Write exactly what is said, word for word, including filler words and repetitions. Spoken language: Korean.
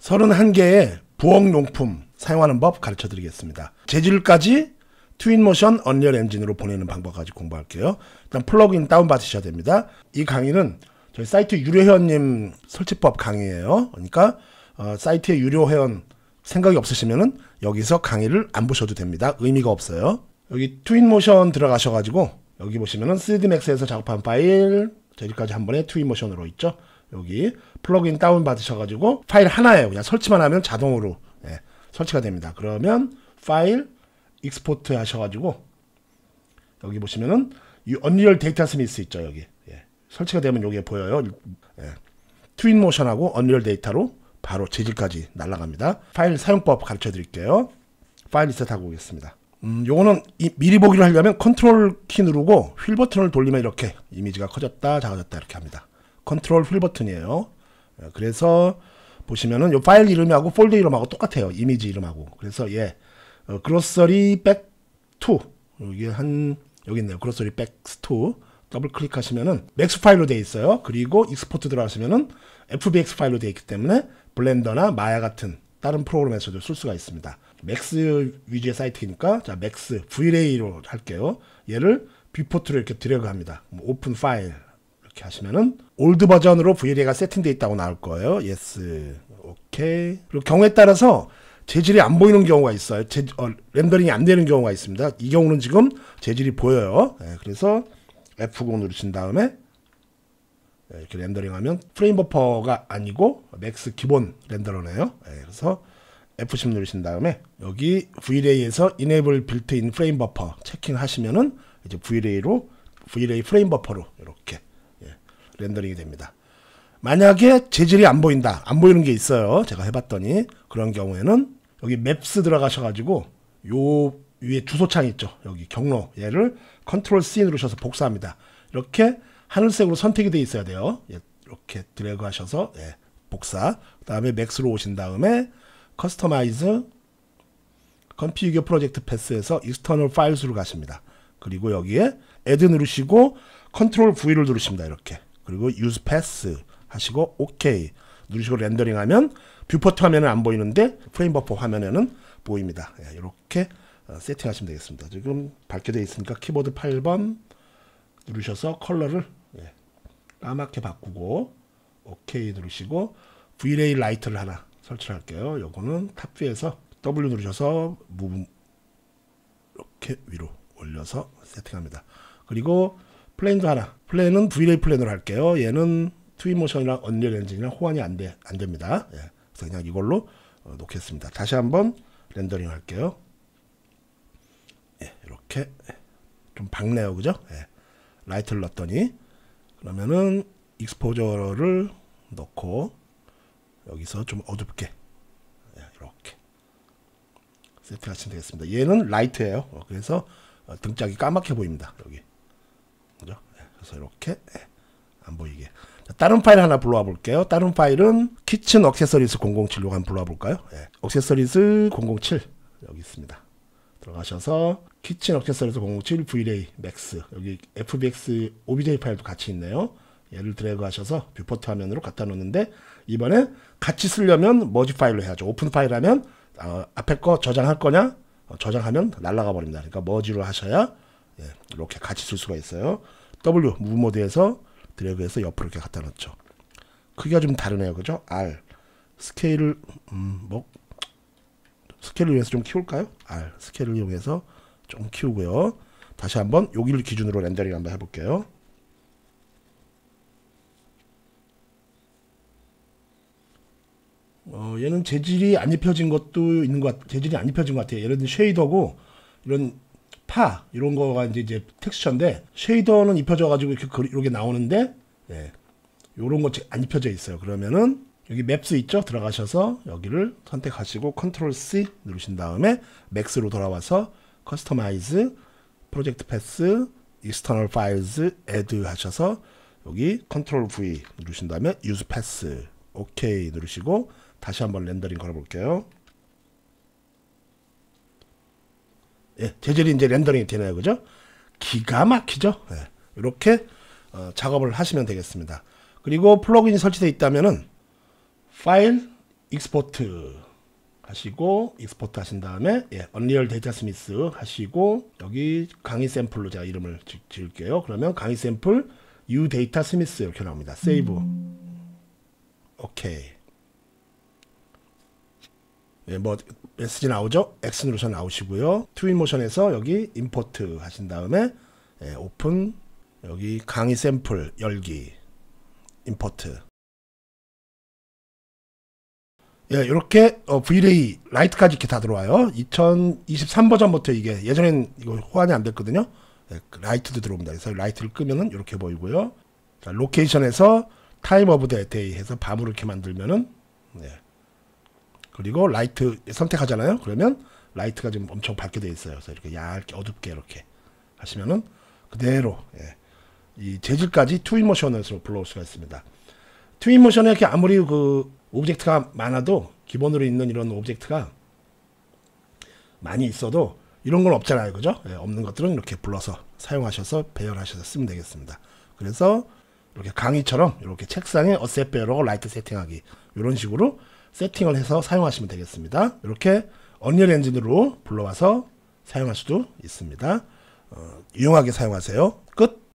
서른한 개의 부엌용품 사용하는 법 가르쳐 드리겠습니다. 재질까지 트윈모션 언리얼 엔진으로 보내는 방법까지 공부할게요. 일단 플러그인 다운받으셔야 됩니다. 이 강의는 저희 사이트 유료 회원님 설치법 강의예요. 그러니까 어, 사이트에 유료 회원 생각이 없으시면은 여기서 강의를 안 보셔도 됩니다. 의미가 없어요. 여기 트윈모션 들어가셔가지고 여기 보시면은 쓰리디 맥스에서 작업한 파일 재질까지 한 번에 트윈모션으로 있죠. 여기 플러그인 다운 받으셔가지고 파일 하나예요. 그냥 설치만 하면 자동으로 예, 설치가 됩니다. 그러면 파일 익스포트 하셔가지고 여기 보시면은 이 언리얼 데이터 스미스 있죠. 여기 예, 설치가 되면 여기에 보여요. 예, 트윈모션하고 언리얼 데이터로 바로 재질까지 날아갑니다. 파일 사용법 가르쳐 드릴게요. 파일 리셋하고 오겠습니다. 음, 요거는 이, 미리 보기를 하려면 컨트롤 키 누르고 휠 버튼을 돌리면 이렇게 이미지가 커졌다 작아졌다 이렇게 합니다. 컨트롤 휠 버튼이에요. 그래서 보시면은 요 파일 이름하고 폴더 이름하고 똑같아요. 이미지 이름하고. 그래서 예, 어, 그로서리 백 투 여기 한 여기 있네요. 그로서리 백 투 더블 클릭하시면은 맥스 파일로 되어 있어요. 그리고 익스포트 들어가시면은 에프비엑스 파일로 되어 있기 때문에 블렌더나 마야 같은 다른 프로그램에서도 쓸 수가 있습니다. 맥스 위주의 사이트니까 자 맥스 브이레이로 할게요. 얘를 뷰포트로 이렇게 드래그 합니다. 오픈 파일 이렇게 하시면은 올드 버전으로 브이레이가 세팅되어 있다고 나올 거예요. 예스 오케이. 그리고 경우에 따라서 재질이 안 보이는 경우가 있어요. 재, 어, 렌더링이 안 되는 경우가 있습니다. 이 경우는 지금 재질이 보여요. 네, 그래서 에프 구 누르신 다음에 네, 이렇게 렌더링하면 프레임 버퍼가 아니고 맥스 기본 렌더러네요. 네, 그래서 에프 십 누르신 다음에 여기 브이레이에서 Enable Built-in Frame Buffer 체킹하시면은 이제 브이레이로 브이레이 프레임 버퍼로 이렇게 예, 렌더링이 됩니다. 만약에 재질이 안 보인다, 안 보이는 게 있어요. 제가 해봤더니 그런 경우에는 여기 맵스 들어가셔가지고 요 위에 주소창 있죠. 여기 경로 얘를 컨트롤 씨 누르셔서 복사합니다. 이렇게 하늘색으로 선택이 되어 있어야 돼요. 예, 이렇게 드래그 하셔서 예, 복사. 그 다음에 맥스로 오신 다음에 커스터마이즈 컨피규어 프로젝트 패스에서 익스터널 파일스로 가십니다. 그리고 여기에 애드 누르시고 컨트롤 브이를 누르십니다. 이렇게. 그리고 유즈 패스 하시고 오케이 누르시고 렌더링 하면 뷰포트 화면은 안 보이는데 프레임 버퍼 화면에는 보입니다. 예, 이렇게 어, 세팅하시면 되겠습니다. 지금 밝게 되어 있으니까 키보드 팔 번 누르셔서 컬러를 예, 까맣게 바꾸고 오케이 누르시고 브이레이 라이트를 하나 설치를 할게요. 요거는 탑 뷰에서 더블유 누르셔서 무브 이렇게 위로 올려서 세팅합니다. 그리고 플레인도 하나. 플레인은 브이레이 플레인으로 할게요. 얘는 트윈모션이랑 언리얼 엔진이랑 호환이 안, 돼, 안 됩니다. 예, 그래서 그냥 이걸로 어, 놓겠습니다. 다시 한번 렌더링 할게요. 예, 이렇게 좀 밝네요, 그죠? 예, 라이트를 넣었더니 그러면은 익스포저를 넣고 여기서 좀 어둡게 예, 이렇게 세팅하시면 되겠습니다. 얘는 라이트예요. 어, 그래서 어, 등짝이 까맣게 보입니다. 여기 그죠? 예, 그래서 이렇게 예, 안 보이게. 자, 다른 파일 하나 불러와 볼게요. 다른 파일은 키친 액세서리즈 공공칠로 한번 불러와 볼까요? 예, 액세서리즈 공공칠 여기 있습니다. 들어가셔서 키친 액세서리즈 공공칠 브이레이 맥스 여기 에프비엑스 오비제이 파일도 같이 있네요. 얘를 드래그 하셔서 뷰포트 화면으로 갖다 놓는데 이번에 같이 쓰려면 머지 파일로 해야죠. 오픈 파일 하면 어, 앞에 거 저장할 거냐? 어, 저장하면 날아가 버립니다. 그러니까 머지로 하셔야 예, 이렇게 같이 쓸 수가 있어요. W 무브 모드에서 드래그해서 옆으로 이렇게 갖다 놓죠. 크기가 좀 다르네요. 그죠? R 스케일을 음, 뭐 스케일을 위해서 좀 키울까요? R 스케일을 이용해서 좀 키우고요. 다시 한번 여기를 기준으로 렌더링 한번 해볼게요. 어, 얘는 재질이 안 입혀진 것도 있는 것 같, 재질이 안 입혀진 것 같아요. 예를 들면 쉐이더고 이런 파 이런 거가 이제, 이제 텍스처인데 쉐이더는 입혀져 가지고 이렇게 이렇게 나오는데 예, 요런 거 안 입혀져 있어요. 그러면은 여기 맵스 있죠? 들어가셔서 여기를 선택하시고 컨트롤 씨 누르신 다음에 맥스로 돌아와서 커스터마이즈 프로젝트 패스 익스터널 파일즈 애드 하셔서 여기 컨트롤 V 누르신 다음에 유즈 패스 오케이 누르시고 다시 한번 렌더링 걸어 볼게요. 예, 재질이 이제 렌더링이 되네요. 그죠? 기가 막히죠? 예, 이렇게 어, 작업을 하시면 되겠습니다. 그리고 플러그인이 설치되어 있다면은 파일 익스포트 하시고 익스포트 하신 다음에 예, 언리얼 데이터 스미스 하시고 여기 강의 샘플로 제가 이름을 지, 지을게요. 그러면 강의 샘플 U 데이터 스미스 이렇게 나옵니다. 세이브. 오케이. 예, 뭐 메시지 나오죠? 엑스노션 나오시고요. 트윈모션에서 여기 임포트 하신 다음에 예, 오픈 여기 강의 샘플 열기 임포트. 예, 이렇게 어, 브이레이 라이트까지 이렇게 다 들어와요. 이천이십삼 버전부터 이게 예전엔 이거 호환이 안 됐거든요. 예, 라이트도 들어옵니다. 그래서 라이트를 끄면은 이렇게 보이고요. 자, 로케이션에서 타임 오브 더 데이 해서 밤으로 이렇게 만들면은 예. 그리고 라이트 선택하잖아요. 그러면 라이트가 지금 엄청 밝게 되어 있어요. 그래서 이렇게 얇게 어둡게 이렇게 하시면은 그대로 예. 이 재질까지 트윈모션으로 불러올 수가 있습니다. 트윈모션에 이렇게 아무리 그 오브젝트가 많아도 기본으로 있는 이런 오브젝트가 많이 있어도 이런 건 없잖아요. 그죠? 예, 없는 것들은 이렇게 불러서 사용하셔서 배열하셔서 쓰면 되겠습니다. 그래서 이렇게 강의처럼 이렇게 책상에 어셋 배열하고 라이트 세팅하기 이런 식으로 세팅을 해서 사용하시면 되겠습니다. 이렇게 언리얼 엔진으로 불러와서 사용할 수도 있습니다. 어, 유용하게 사용하세요. 끝.